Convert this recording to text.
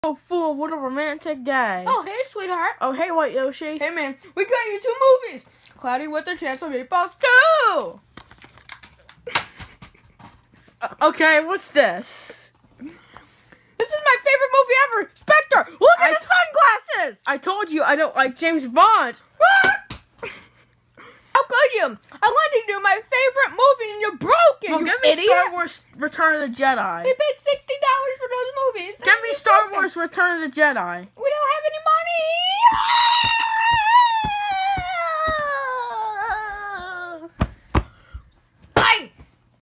Oh, fool, what a romantic day. Oh, hey, sweetheart. Oh, hey, White Yoshi. Hey, man, we got you 2 movies. Cloudy with a Chance of Meatballs 2. Okay, what's this? This is my favorite movie ever. Spectre, look at the sunglasses. I told you I don't like James Bond. How could you? I wanted to do my favorite movie and you broke it, Well, you give me idiot. Star Wars Return of the Jedi. We paid $60 for those movies. Give me Star Wars Return of the Jedi. We don't